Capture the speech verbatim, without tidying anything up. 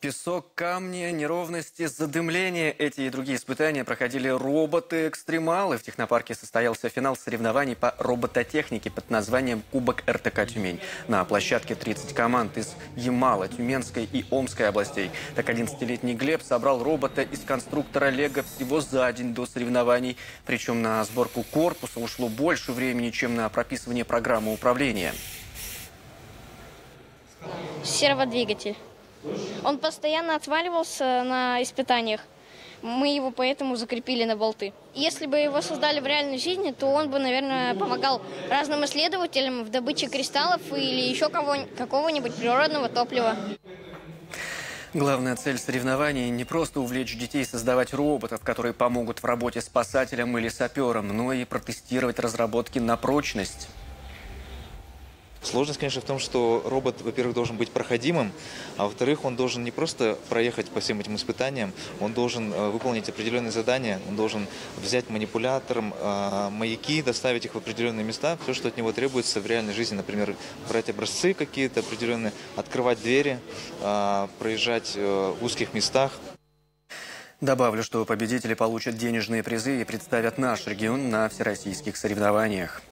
Песок, камни, неровности, задымление. Эти и другие испытания проходили роботы-экстремалы. В технопарке состоялся финал соревнований по робототехнике под названием «Кубок эр тэ ка Тюмень». На площадке тридцать команд из Ямала, Тюменской и Омской областей. Так одиннадцатилетний Глеб собрал робота из конструктора «Лего» всего за день до соревнований. Причем на сборку корпуса ушло больше времени, чем на прописывание программы управления. Серводвигатель. Он постоянно отваливался на испытаниях. Мы его поэтому закрепили на болты. Если бы его создали в реальной жизни, то он бы, наверное, помогал разным исследователям в добыче кристаллов или еще какого-нибудь природного топлива. Главная цель соревнований – не просто увлечь детей создавать роботов, которые помогут в работе спасателям или саперам, но и протестировать разработки на прочность. Сложность, конечно, в том, что робот, во-первых, должен быть проходимым, а во-вторых, он должен не просто проехать по всем этим испытаниям, он должен выполнить определенные задания, он должен взять манипулятором маяки, доставить их в определенные места, все, что от него требуется в реальной жизни, например, брать образцы какие-то определенные, открывать двери, проезжать в узких местах. Добавлю, что победители получат денежные призы и представят наш регион на всероссийских соревнованиях.